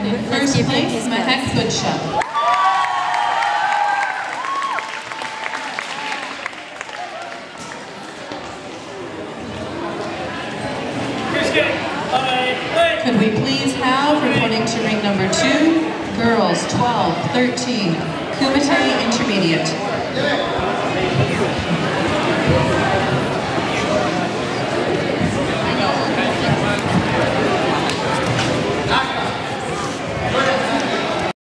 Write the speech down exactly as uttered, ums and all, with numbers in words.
In first place, Mahek Kudsha. Could we please have, reporting to ring number two, girls twelve thirteen, Kumite Intermediate.